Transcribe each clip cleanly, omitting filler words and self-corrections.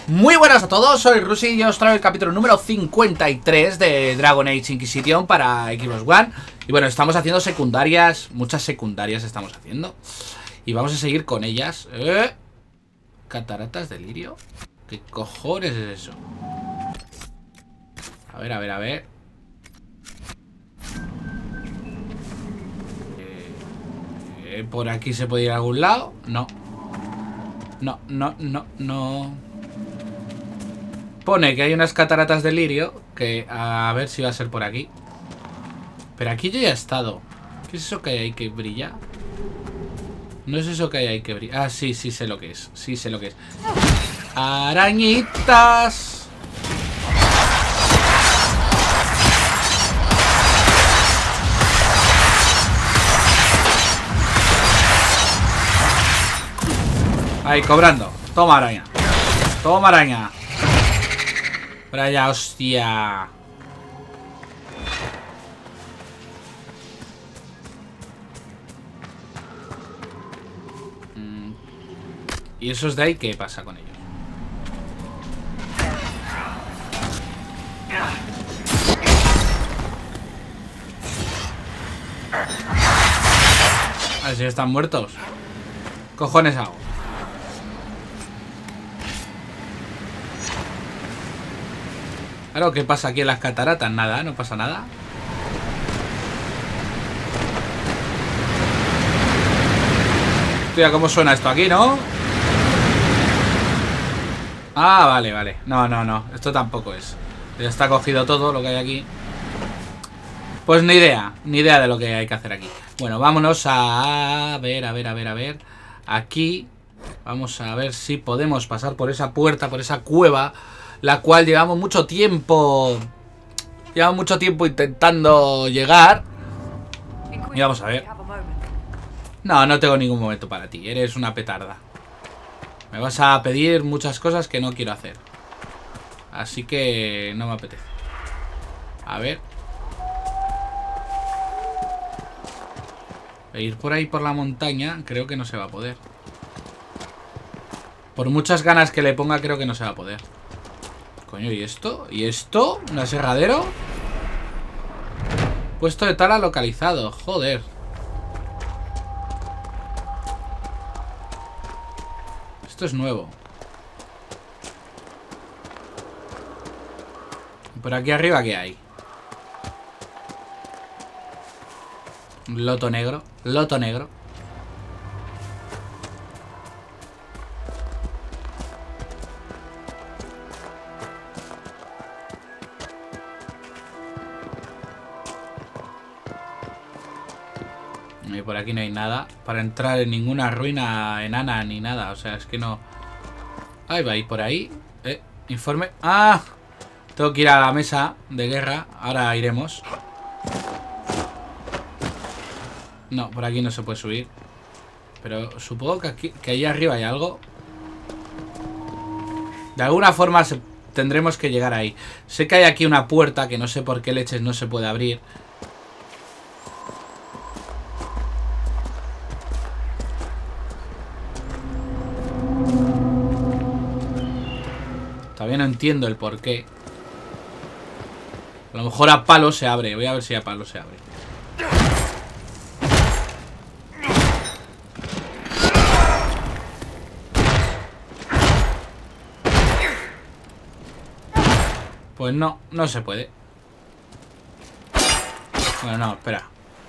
Muy buenas a todos, soy Rusi y os traigo el capítulo número 53 de Dragon Age Inquisition para Xbox One. Y bueno, estamos haciendo secundarias, muchas secundarias estamos haciendo. Y vamos a seguir con ellas. Cataratas de lirio. ¿Qué cojones es eso? A ver, a ver, a ver. ¿Por aquí se puede ir a algún lado? No. No, no, no, no. Pone que hay unas cataratas de lirio. Que a ver si va a ser por aquí. Pero aquí yo ya he estado. ¿Qué es eso que hay ahí que brilla? No es eso que hay ahí que brilla. Ah, sí, sí sé lo que es. Sí sé lo que es. Arañitas. Ahí, cobrando. Toma araña. Toma araña. Por allá, hostia. ¿Y esos de ahí qué pasa con ellos? A ver si están muertos. Cojones hago. Claro, ¿qué pasa aquí en las cataratas? Nada, no pasa nada. Hostia, ¿cómo suena esto aquí, no? Ah, vale, vale. No, no, no. Esto tampoco es. Ya está cogido todo lo que hay aquí. Pues ni idea de lo que hay que hacer aquí. Bueno, vámonos a ver, a ver, a ver, a ver. Aquí vamos a ver si podemos pasar por esa puerta, por esa cueva, la cual llevamos mucho tiempo intentando llegar. Y vamos a ver. No, no tengo ningún momento para ti. Eres una petarda. Me vas a pedir muchas cosas que no quiero hacer. Así que no me apetece. A ver. Ir por ahí por la montaña creo que no se va a poder. Por muchas ganas que le ponga creo que no se va a poder. Coño, ¿y esto? ¿Y esto? ¿Un aserradero? Puesto de tala localizado. Joder. Esto es nuevo. ¿Y por aquí arriba qué hay? Loto negro. Loto negro. Y por aquí no hay nada para entrar en ninguna ruina enana ni nada. O sea, es que no. Ahí va, y por ahí. Informe. ¡Ah! Tengo que ir a la mesa de guerra. Ahora iremos. No, por aquí no se puede subir. Pero supongo que aquí, que ahí arriba hay algo. De alguna forma tendremos que llegar ahí. Sé que hay aquí una puerta que no sé por qué leches no se puede abrir. Todavía no entiendo el por qué. A lo mejor a palo se abre. Voy a ver si a palo se abre. Pues no, no se puede. Bueno, no, espera.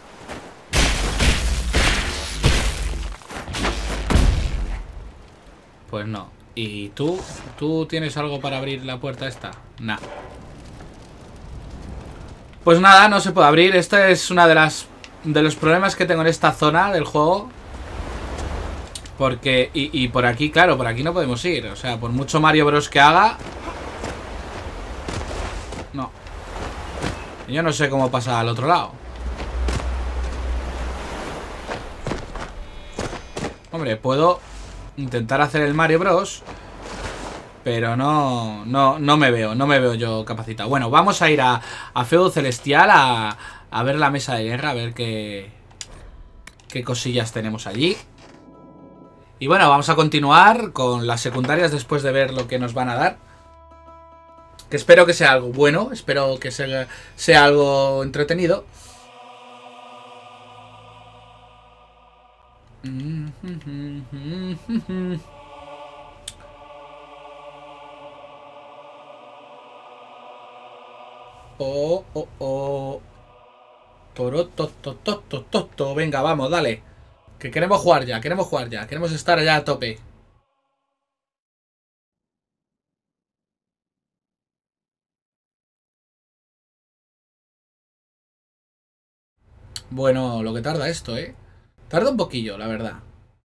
Pues no. ¿Y tú? ¿Tú tienes algo para abrir la puerta esta? Nah. Pues nada, no se puede abrir. Esta es una de los problemas que tengo en esta zona del juego. Porque... Y por aquí, claro, por aquí no podemos ir. O sea, por mucho Mario Bros que haga... No. Yo no sé cómo pasa al otro lado. Hombre, puedo intentar hacer el Mario Bros, pero no me veo yo capacitado. Bueno, vamos a ir a Feudo Celestial a ver la mesa de guerra, a ver qué cosillas tenemos allí. Y bueno, vamos a continuar con las secundarias después de ver lo que nos van a dar. Que espero que sea algo bueno, espero que sea algo entretenido. Oh, oh, oh. Toro. Venga, vamos, dale. Que queremos jugar ya, queremos jugar ya. Queremos estar allá a tope. Bueno, lo que tarda esto, ¿eh? Tarda un poquillo, la verdad.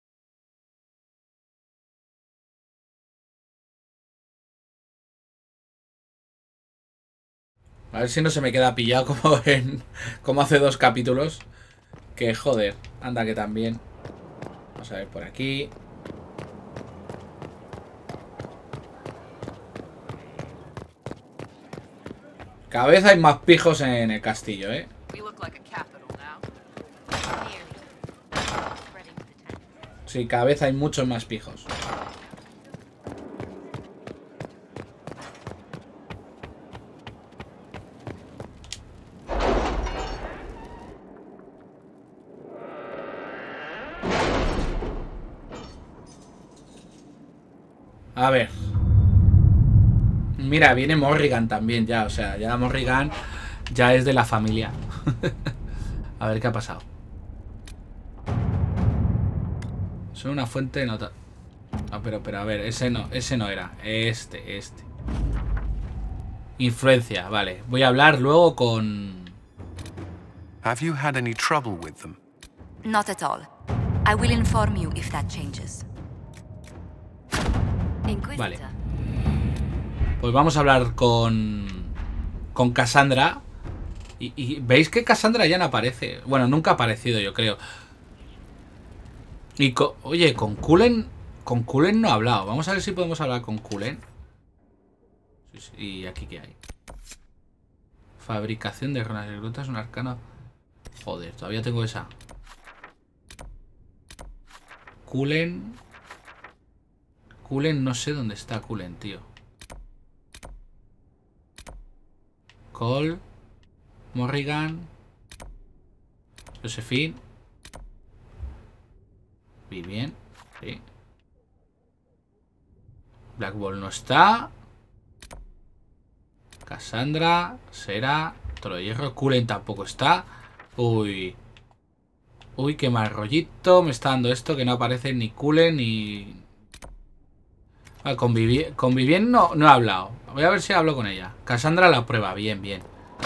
A ver si no se me queda pillado como hace 2 capítulos. Que joder, anda que también. Vamos a ver por aquí. Cada vez hay más pijos en el castillo, ¿eh? Sí, cada vez hay muchos más pijos. A ver. Mira, viene Morrigan también ya. O sea, ya Morrigan ya es de la familia. A ver qué ha pasado. Son una fuente de nota. Ah, pero a ver, ese no era. Este. Influencia, vale. Voy a hablar luego con... Have you had any trouble with them? Not at all. I will inform you if that changes. Vale. Pues vamos a hablar con Cassandra. Y veis que Cassandra ya no aparece. Bueno, nunca ha aparecido, yo creo. Y oye, con Cullen no ha hablado. Vamos a ver si podemos hablar con Cullen. ¿Y aquí qué hay? Fabricación de runas. Reclutas un arcano. Joder, todavía tengo esa. Cullen, no sé dónde está Cullen, tío. Cole, Morrigan, Josephine, Vivien, sí. Black Ball no está. Cassandra, Sera, Toro de Hierro, Cullen tampoco está. Uy, qué mal rollito me está dando esto, que no aparece ni Cullen ni... Ah, con Vivien no he hablado. Voy a ver si hablo con ella. Cassandra la prueba, bien. Voy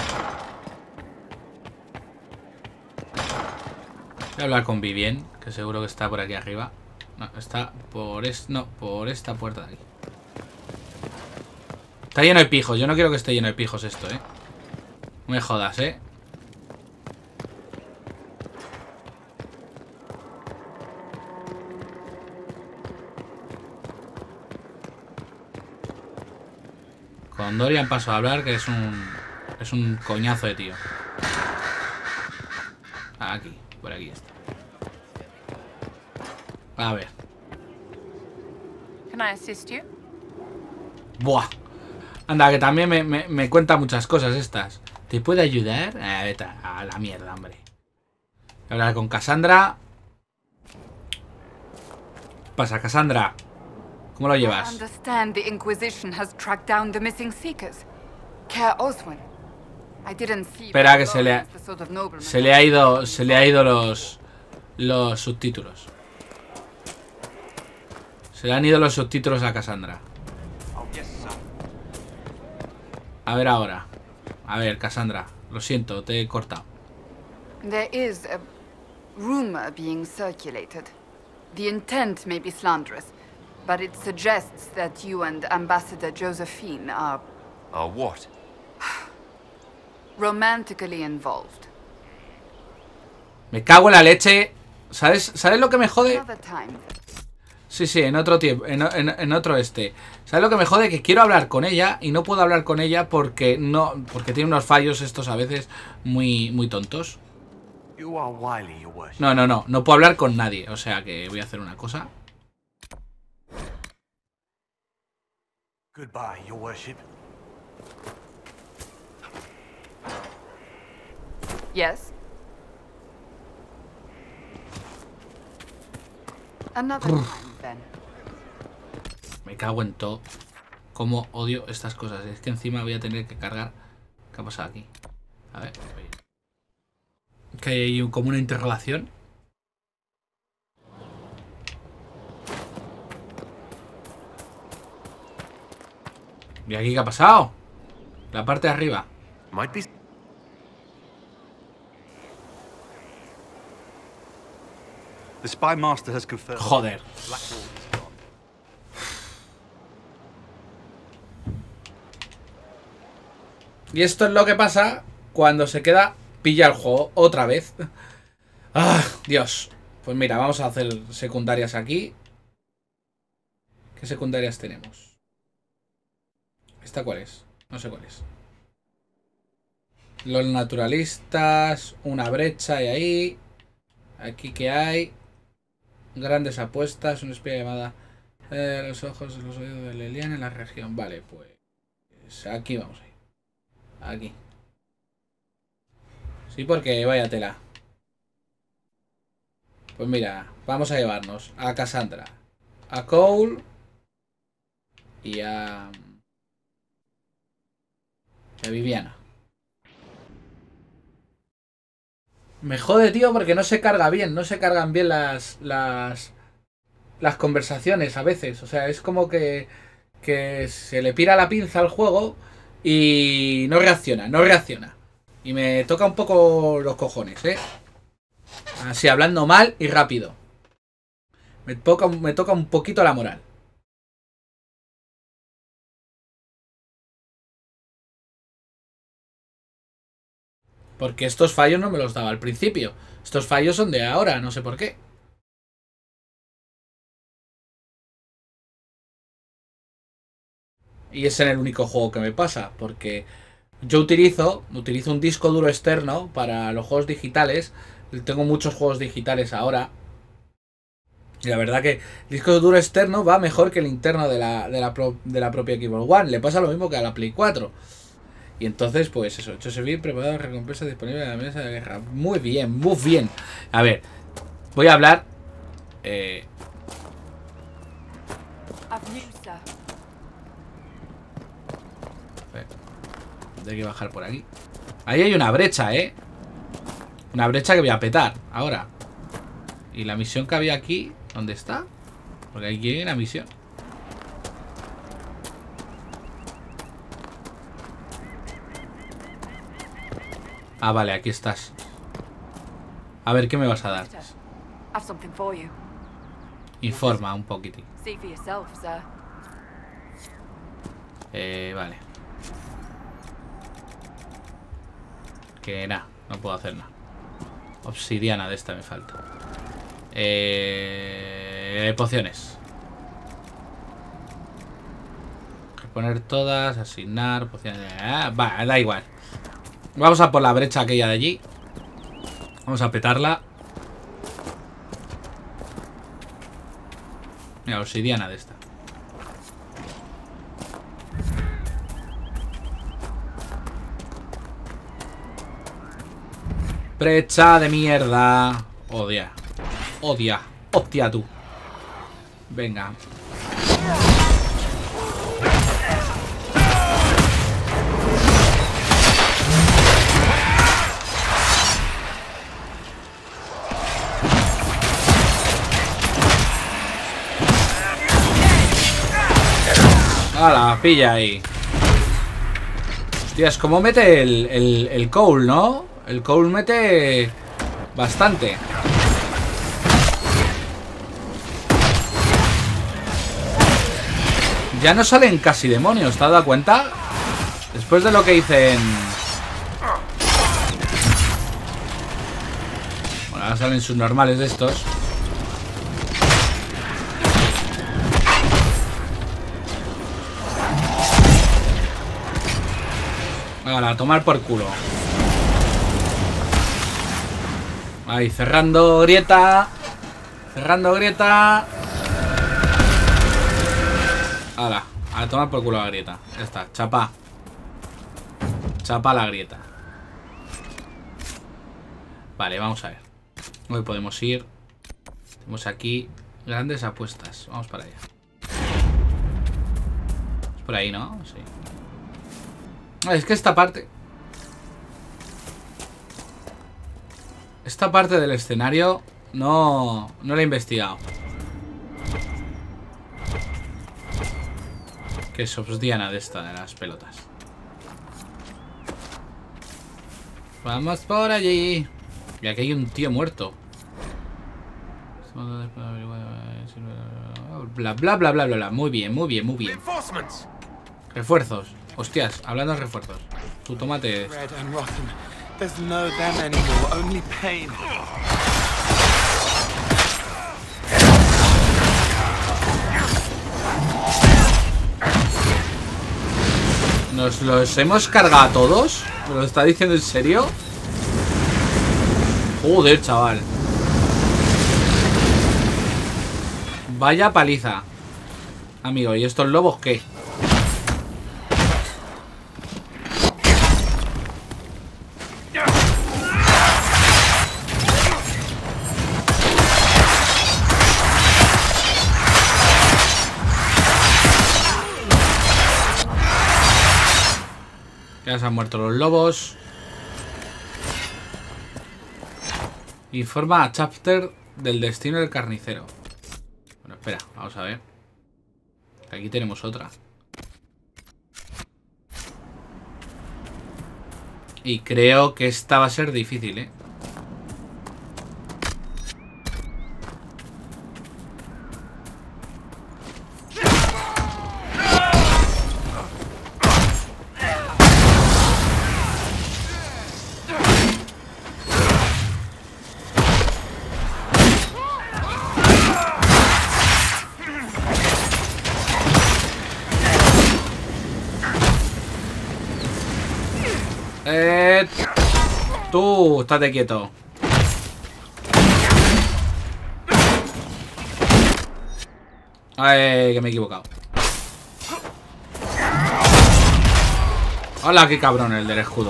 a hablar con Vivien, que seguro que está por aquí arriba. No, está por esta puerta de aquí. Está lleno de pijos, yo no quiero que esté lleno de pijos esto, No me jodas, Con Dorian paso a hablar, que es un coñazo de tío. Aquí, por aquí está. A ver. Can I assist you? Buah. Anda, que también me cuenta muchas cosas estas. ¿Te puede ayudar? Vete a la mierda, hombre. Voy a hablar con Cassandra. Pasa, Cassandra. ¿Cómo lo llevas? I understand the Inquisition has tracked down the missing seekers. Care Oswin. I didn't see. Espera, que se le ha ido los subtítulos. Se le han ido los subtítulos a Cassandra. A ver ahora. A ver, Cassandra. Lo siento, te he cortado. There is a rumor being circulated. The intent may be slanderous, but it suggests that you and Ambassador Josephine are... Are what? romantically involved. Me cago en la leche. ¿Sabes lo que me jode? Another time. Sí, en otro tiempo, en otro este. ¿Sabes lo que me jode? Que quiero hablar con ella y no puedo hablar con ella porque tiene unos fallos estos a veces muy tontos. No puedo hablar con nadie. O sea que voy a hacer una cosa. Goodbye, your worship. Yes? Another time, then. Me cago en todo. Cómo odio estas cosas. Es que encima voy a tener que cargar. ¿Qué ha pasado aquí? A ver. Que hay como una interrelación. ¿Y aquí qué ha pasado? La parte de arriba. Might be. The spy master has confirmed. Joder. Blackwall is gone. Y esto es lo que pasa cuando se queda pilla el juego otra vez. ¡Ah, Dios! Pues mira, vamos a hacer secundarias aquí. ¿Qué secundarias tenemos? ¿Esta cuál es? No sé cuál es. Los naturalistas. Una brecha hay ahí. Aquí que hay. Grandes apuestas. Una espía llamada los ojos, los oídos de Leliana en la región. Vale, pues aquí vamos a ir. Aquí. Sí, porque vaya tela. Pues mira, vamos a llevarnos a Cassandra, a Cole y a Viviana. Me jode, tío, porque no se carga bien, no se cargan bien las conversaciones a veces. O sea, es como que se le pira la pinza al juego y no reacciona, no reacciona. Y me toca un poco los cojones, ¿eh? Así, hablando mal y rápido. Me toca un poquito la moral. Porque estos fallos no me los daba al principio. Estos fallos son de ahora, no sé por qué. Y es en el único juego que me pasa. Porque yo utilizo un disco duro externo para los juegos digitales. Tengo muchos juegos digitales ahora. Y la verdad que el disco duro externo va mejor que el interno de la propia Xbox One. Le pasa lo mismo que a la Play 4. Y entonces, pues eso, Josephine preparado, recompensa disponible en la mesa de guerra. Muy bien, muy bien. A ver, voy a hablar. Hay que bajar por aquí. Ahí hay una brecha, ¿eh? Una brecha que voy a petar ahora. Y la misión que había aquí, ¿dónde está? Porque aquí hay una misión. Ah, vale, aquí estás. A ver, ¿qué me vas a dar? Informa un poquitín. Vale. Que nada, no puedo hacer nada. Obsidiana de esta me falta. Pociones. Reponer todas, asignar, pociones. Va, da igual. Vamos a por la brecha aquella de allí. Vamos a petarla. Mira, obsidiana de esta. Brecha de mierda. Odia. Odia. Hostia tú. Venga. ¡Hala! Pilla ahí. Hostias, ¿cómo mete el Cole, no? El Cole mete bastante. Ya no salen casi demonios, ¿te has dado cuenta? Después de lo que dicen. Bueno, ahora salen sus normales de estos. Ahora, a tomar por culo. Ahí, cerrando grieta. Cerrando grieta. Hala, A tomar por culo la grieta. Ya está, chapa. Chapa la grieta. Vale, vamos a ver. Hoy podemos ir. Tenemos aquí grandes apuestas. Vamos para allá. Es por ahí, ¿no? Sí. Es que esta parte... Esta parte del escenario no la he investigado. Que es obsidiana de esta, de las pelotas. Vamos por allí. Y aquí hay un tío muerto. Bla, bla, bla, bla, bla, bla. Muy bien, muy bien, muy bien. Refuerzos. Hostias, hablando de refuerzos. Tú tómate. There's no them anymore, only pain. ¿Nos los hemos cargado a todos? ¿Me lo está diciendo en serio? Joder, chaval. Vaya paliza. Amigo, ¿y estos lobos qué? Ya se han muerto los lobos. Informa a Chapter del destino del carnicero. Bueno, espera, vamos a ver. Aquí tenemos otra. Y creo que esta va a ser difícil, ¿eh? Tú, estate quieto. Ay, que me he equivocado. Hola, qué cabrón el del escudo.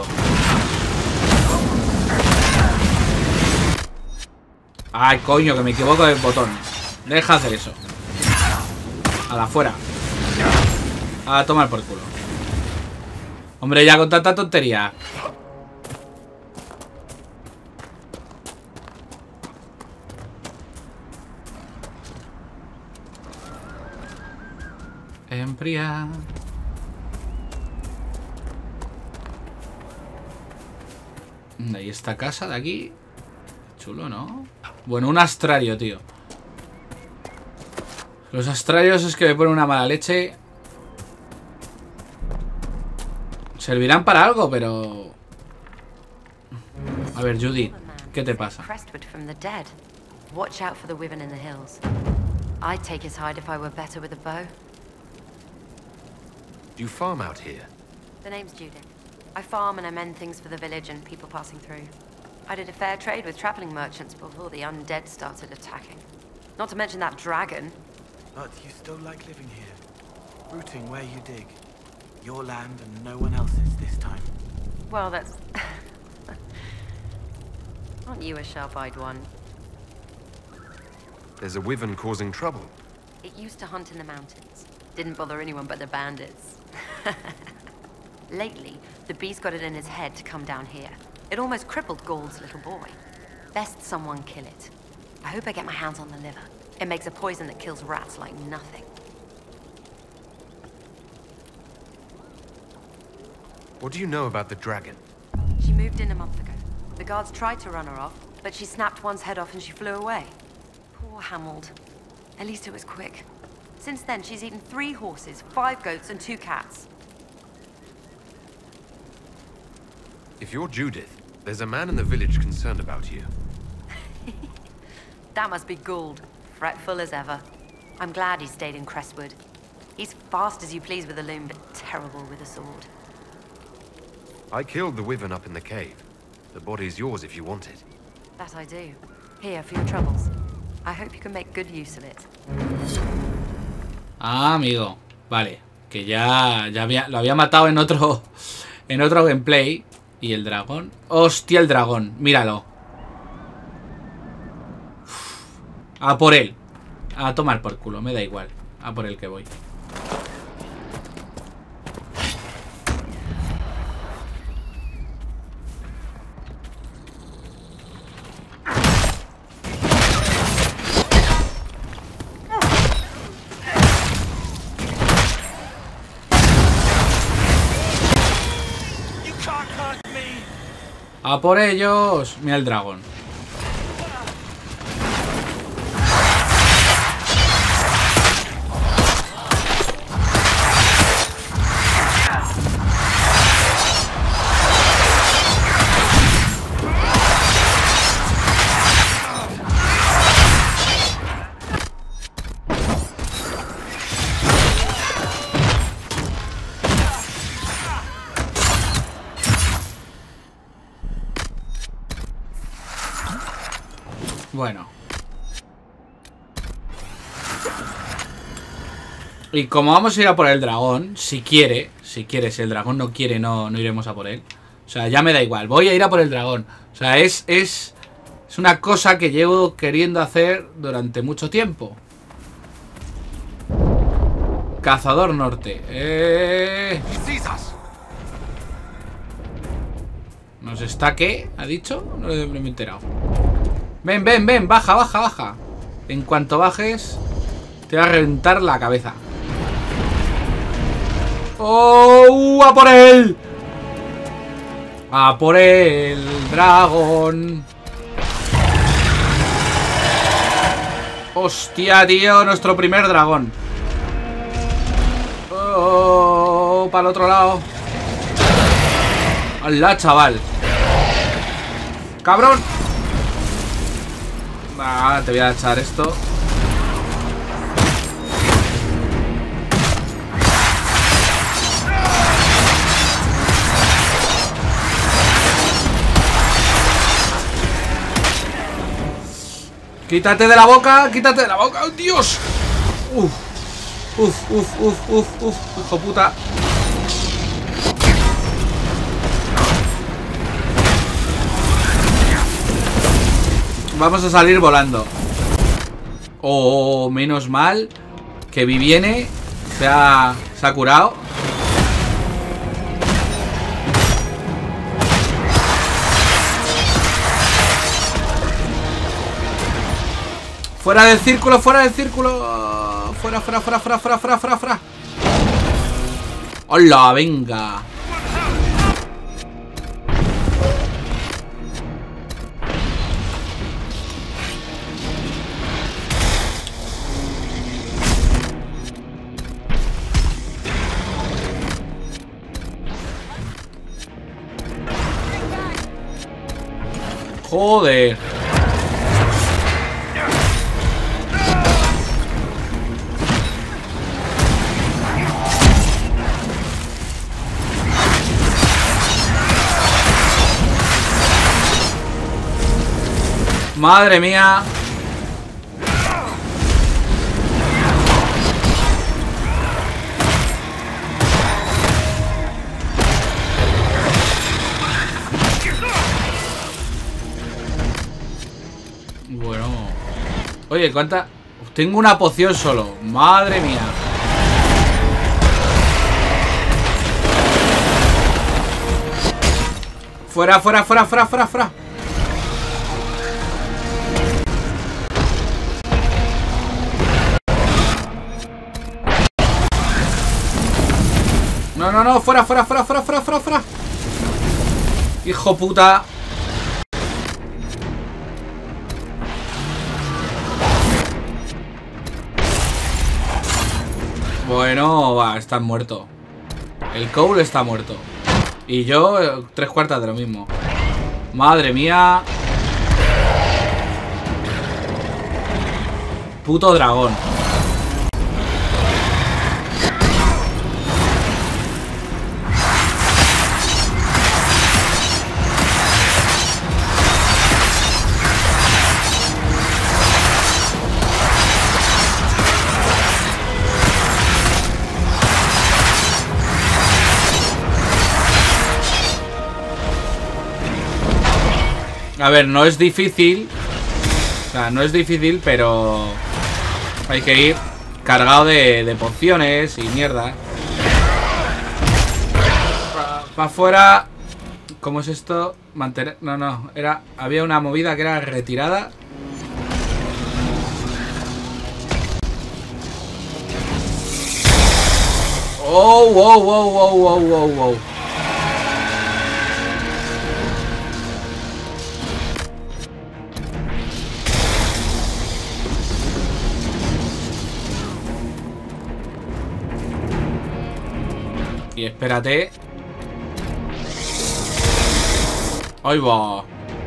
Ay, coño, que me equivoco del botón. Deja hacer eso. A la fuera. A tomar por culo. Hombre, ya con tanta tontería. Enfría. Ahí esta casa de aquí. Chulo, ¿no? Bueno, un astrario, tío. Los astrarios es que me ponen una mala leche. Servirán para algo, pero... A ver, Judy, ¿qué te pasa? Watch out for the wyvern in the hills. I'd take his hide if I were better with a bow. Do you farm out here? The name's Judith. I farm and I mend things for the village and people passing through. I did a fair trade with traveling merchants before the undead started attacking. Not to mention that dragon. But you still like living here, rooting where you dig. Your land and no one else's this time. Well, that's... Aren't you a sharp-eyed one? There's a wyvern causing trouble. It used to hunt in the mountains. Didn't bother anyone but the bandits. Lately, the beast got it in his head to come down here. It almost crippled Gauld's little boy. Best someone kill it. I hope I get my hands on the liver. It makes a poison that kills rats like nothing. What do you know about the dragon? She moved in a month ago. The guards tried to run her off, but she snapped one's head off and she flew away. Poor Hamold. At least it was quick. Since then, she's eaten 3 horses, 5 goats, and 2 cats. If you're Judith, there's a man in the village concerned about you. That must be Gould. Fretful as ever. I'm glad he stayed in Crestwood. He's fast as you please with a loom, but terrible with a sword. I killed the wyvern up in the cave. The body's yours if you want it. That I do. Here, for your troubles. I hope you can make good use of it. Ah, amigo. Vale. Que ya lo había matado en otro gameplay. Y el dragón. ¡Hostia, el dragón! Míralo. A por él. A tomar por culo, me da igual. A por el que voy. ¡A por ellos! Mira el dragón. Bueno. Y como vamos a ir a por el dragón, si quiere, si el dragón no quiere, no iremos a por él. O sea, ya me da igual, voy a ir a por el dragón. O sea, es una cosa que llevo queriendo hacer durante mucho tiempo. Cazador norte. ¿Nos está qué? ¿Ha dicho? No me he enterado. Ven, ven, ven, baja, baja, baja. En cuanto bajes, te va a reventar la cabeza. ¡Oh! ¡A por él! ¡A por el dragón! ¡Hostia, tío! Nuestro primer dragón. ¡Oh! Para el otro lado. ¡Hala, chaval! ¡Cabrón! Ah, te voy a echar esto. Quítate de la boca, quítate de la boca. ¡Oh, Dios! Uf, uf, uf, uf, uf, uf, hijo puta. Vamos a salir volando. Oh, menos mal que Vivienne se ha curado. Fuera del círculo, fuera del círculo. Fuera, fuera, fuera, fuera, fuera, fuera, fuera, fuera. ¡Hola, venga! Joder. Madre mía. Bueno. Oye, ¿cuánta? Tengo una poción solo. Madre mía. Fuera, fuera, fuera, fuera, fuera, fuera. No, no, no, fuera, fuera, fuera, fuera, fuera, fuera, fuera. Hijo puta. Bueno, va, están muertos. El Cole está muerto. Y yo, 3/4 de lo mismo. Madre mía. Puto dragón. A ver, no es difícil. O sea, no es difícil, pero hay que ir cargado de pociones y mierda. Para afuera. ¿Cómo es esto? Mantener... No, era... Había una movida que era retirada. Oh, wow. Y espérate. Ahí va.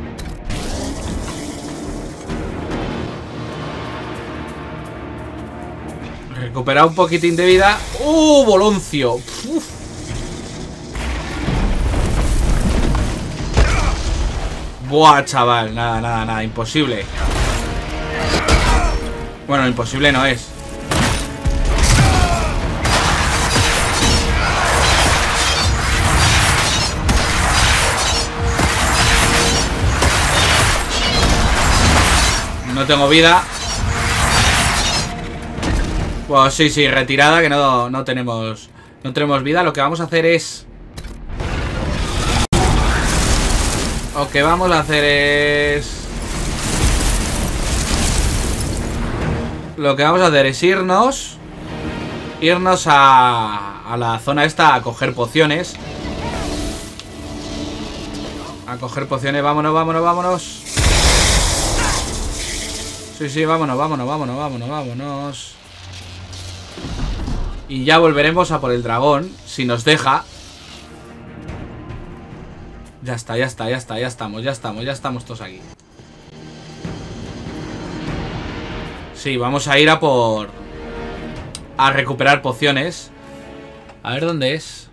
Recuperar un poquitín de vida. Boloncio. Uf. Buah, chaval. Nada. Imposible. Bueno, imposible no es. No tengo vida. Bueno, sí, retirada, que no tenemos vida. Lo que vamos a hacer es... irnos a la zona esta a coger pociones. Vámonos. Sí, vámonos. Y ya volveremos a por el dragón, si nos deja. Ya estamos todos aquí. Sí, vamos a ir a recuperar pociones. A ver dónde es.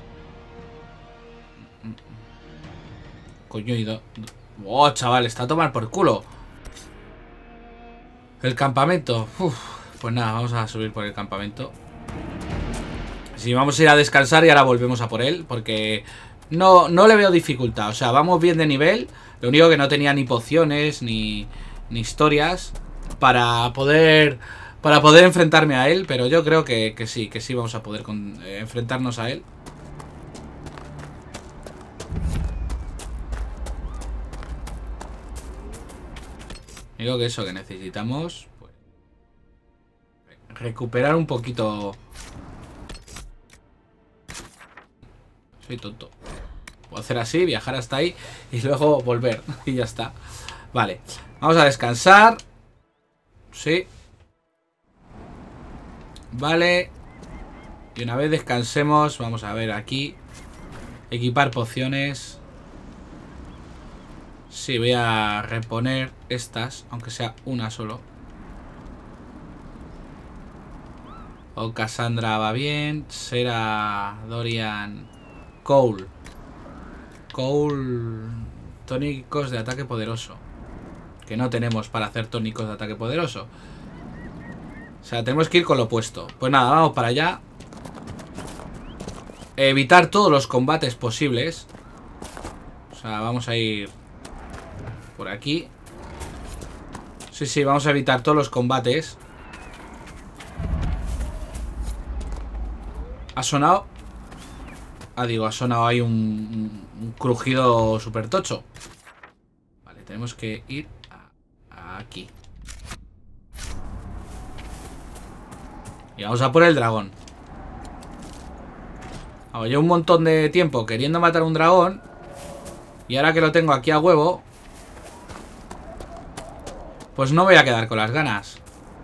Coño, oh, chaval, está a tomar por culo. El campamento. Pues nada, vamos a subir por el campamento. Sí, vamos a ir a descansar y ahora volvemos a por él. Porque no le veo dificultad. O sea, vamos bien de nivel. Lo único que no tenía ni pociones ni historias para poder enfrentarme a él. Pero yo creo que sí vamos a poder enfrentarnos a él. Digo que eso, que necesitamos pues, recuperar un poquito. Soy tonto. Puedo hacer así, viajar hasta ahí y luego volver. Y ya está. Vale, vamos a descansar. Sí. Vale. Y una vez descansemos, vamos a ver aquí. Equipar pociones. Sí, voy a reponer estas, aunque sea una solo. O Cassandra va bien. Sera, Dorian, Cole. Tónicos de ataque poderoso. Que no tenemos para hacer tónicos de ataque poderoso. O sea, tenemos que ir con lo opuesto. Pues nada, vamos para allá. Evitar todos los combates posibles. O sea, vamos a ir por aquí. Sí, vamos a evitar todos los combates. ¿Ha sonado? Ha sonado ahí un crujido súper tocho. Vale, tenemos que ir aquí. Y vamos a por el dragón. Llevo un montón de tiempo queriendo matar a un dragón. Y ahora que lo tengo aquí a huevo, pues no voy a quedar con las ganas.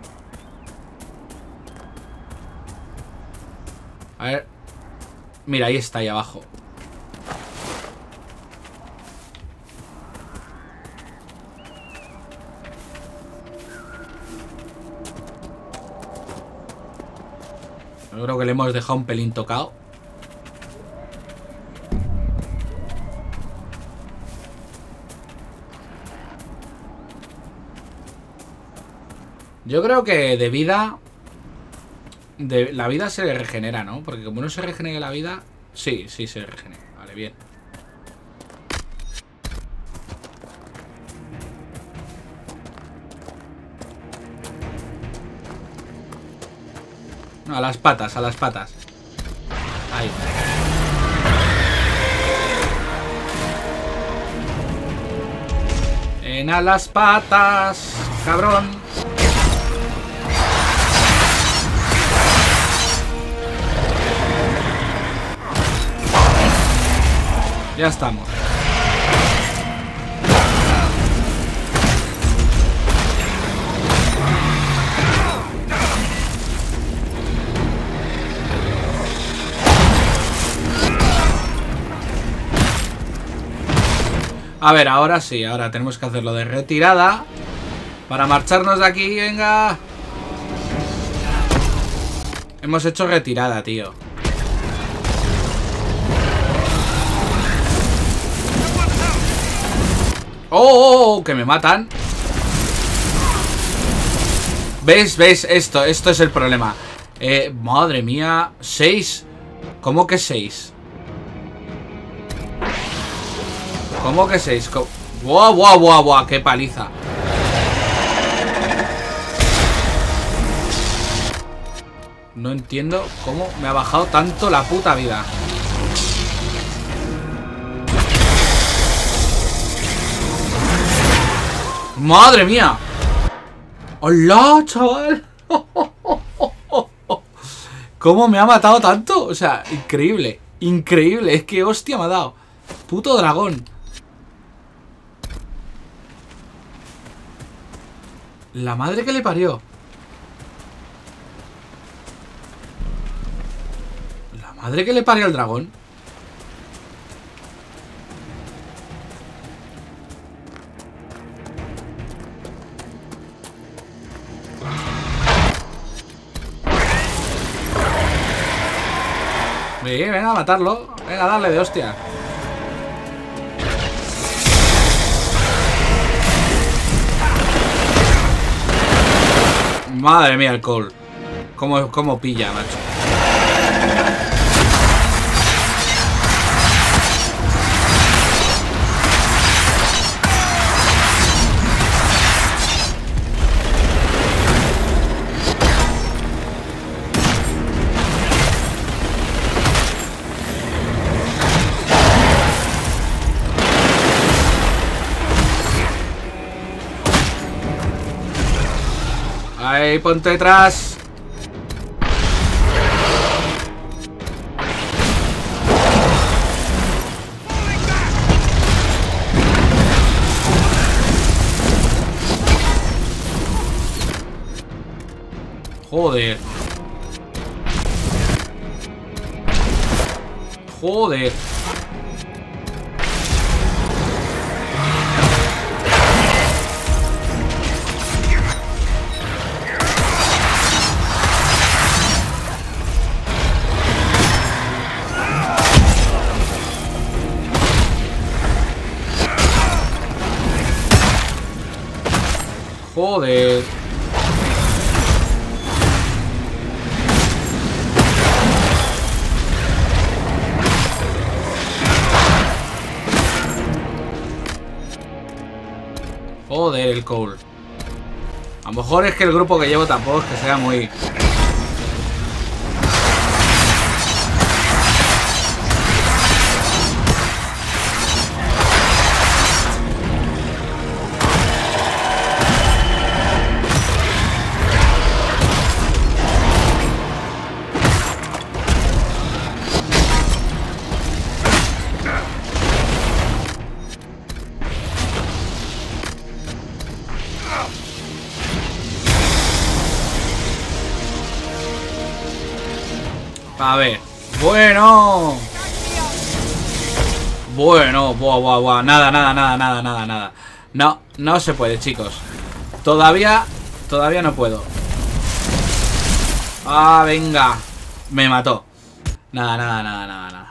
A ver. Mira, ahí está, ahí abajo. Yo creo que le hemos dejado un pelín tocado. Yo creo que de vida... la vida se le regenera, ¿no? Porque como no se regenera la vida... Sí, se regenera. Vale, bien. A las patas, a las patas. Ahí. A las patas, cabrón. Ya estamos. A ver, ahora sí, ahora tenemos que hacerlo de retirada para marcharnos de aquí, venga. Hemos hecho retirada, tío. ¡Oh! ¡Que me matan! ¿Ves? ¿Ves? Esto es el problema. Madre mía. 6. ¿Cómo que 6? ¿Cómo que 6? ¡Buah, buah, buah, buah! ¡Qué paliza! No entiendo cómo me ha bajado tanto la puta vida. ¡Madre mía! ¡Hola, chaval! ¿Cómo me ha matado tanto? O sea, increíble. Increíble. Es que hostia me ha dado. Puto dragón. La madre que le parió. La madre que le parió al dragón. Venga, a matarlo. Venga, a darle de hostia. Madre mía, el Cole. ¿Cómo pilla, macho? Ahí, ponte detrás. Joder. Joder. Joder. Joder, el Cole. A lo mejor es que el grupo que llevo tampoco es que sea muy... A ver. Bueno. Bueno, buah. Nada. No se puede, chicos. Todavía no puedo. Ah, venga. Me mató. Nada.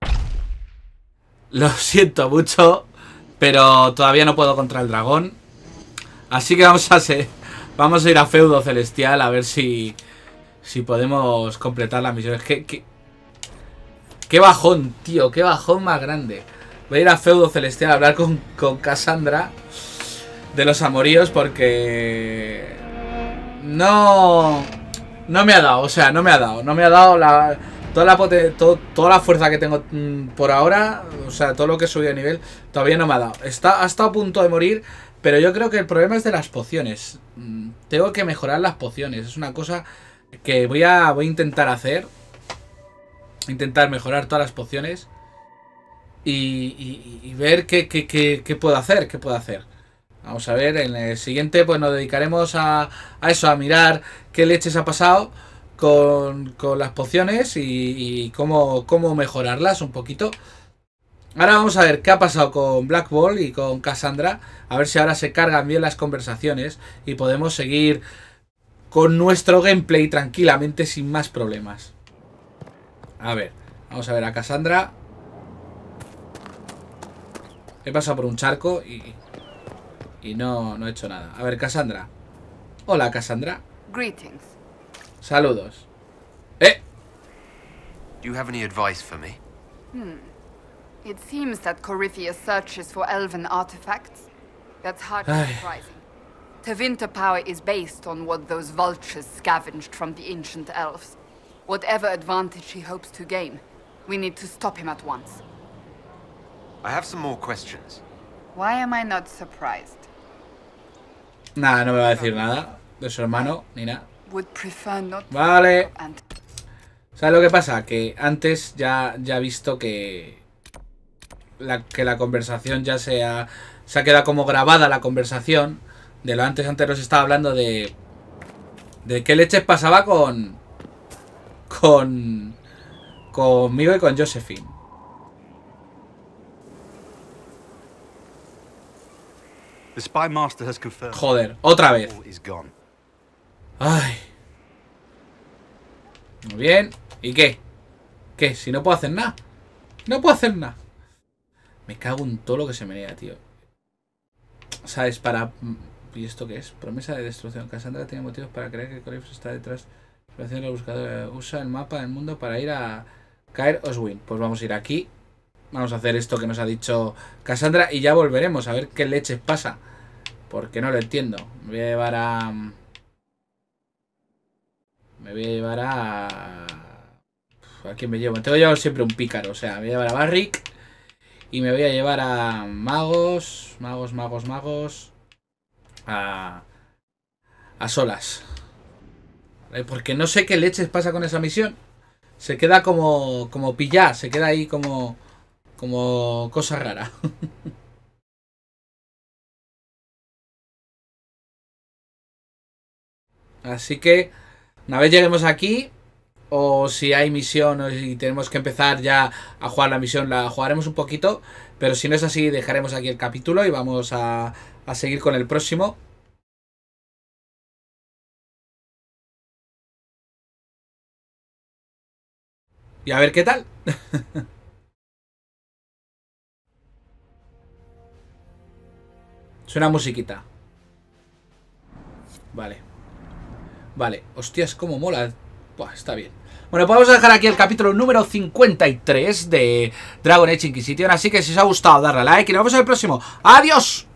Lo siento mucho, pero todavía no puedo contra el dragón. Así que vamos a ir a Feudo Celestial a ver si podemos completar las misiones. Qué bajón, tío. Qué bajón más grande. Voy a ir a Feudo Celestial a hablar con Cassandra de los amoríos porque... No No me ha dado, o sea, no me ha dado. No me ha dado toda la fuerza que tengo por ahora. O sea, todo lo que he subido de nivel, todavía no me ha dado. Ha estado a punto de morir, pero yo creo que el problema es de las pociones. Tengo que mejorar las pociones. Es una cosa que voy a intentar hacer. Intentar mejorar todas las pociones. Y ver qué puedo hacer. ¿Qué puedo hacer? Vamos a ver, en el siguiente pues nos dedicaremos a eso, a mirar qué leches ha pasado con las pociones y cómo mejorarlas un poquito. Ahora vamos a ver qué ha pasado con Black Ball y con Cassandra. A ver si ahora se cargan bien las conversaciones y podemos seguir con nuestro gameplay tranquilamente sin más problemas. A ver, vamos a ver a Cassandra. He pasado por un charco y no he hecho nada. A ver, Cassandra. Hola, Cassandra. Greetings. Saludos. Do you have any advice for me? It seems that Corythia searches for elven artifacts. That's hardly Ay. surprising. Tevinter power is based on what those vultures scavenged from the ancient elves. Whatever advantage he hopes to gain, we need to stop him at once. I have some more questions. Why am I not surprised? Nada, no me va a decir nada de su hermano, ni nada. Would prefer not to Vale. and ¿Sabes lo que pasa? Que antes ya he visto que la conversación ya se ha quedado como grabada la conversación. De lo antes nos estaba hablando de qué leches pasaba conmigo y con Josephine. The Spy Master has confirmed Joder, otra vez. all is gone. Ay. Muy bien. ¿Y qué? ¿Qué? Si no puedo hacer nada. No puedo hacer nada. Me cago en todo lo que se me niega, tío. ¿Sabes? ¿Y esto qué es? Promesa de destrucción. Cassandra tiene motivos para creer que Coryph está detrás de la buscadora. Usa el mapa del mundo para ir a Caer Oswin. Pues vamos a ir aquí. Vamos a hacer esto que nos ha dicho Cassandra y ya volveremos a ver qué leches pasa. Porque no lo entiendo. Me voy a llevar a... ¿A quién me llevo? Tengo que llevar siempre un pícaro. O sea, me voy a llevar a Barrick. Y me voy a llevar a magos. A solas. Porque no sé qué leches pasa con esa misión. Se queda como pillar. Se queda ahí como cosa rara. Así que una vez lleguemos aquí, o si hay misión o si tenemos que empezar ya a jugar la misión, la jugaremos un poquito. Pero si no es así, dejaremos aquí el capítulo y vamos a seguir con el próximo. Y a ver qué tal. Suena musiquita. Vale. Vale. Hostias, cómo mola. Buah, está bien. Bueno, pues vamos a dejar aquí el capítulo número 53 de Dragon Age Inquisition. Así que si os ha gustado, darle a like y nos vemos en el próximo. ¡Adiós!